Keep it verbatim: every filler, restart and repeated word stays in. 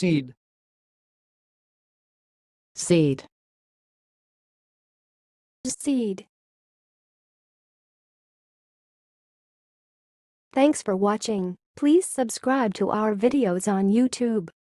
Seed. Seed. Seed. Thanks for watching. Please subscribe to our videos on YouTube.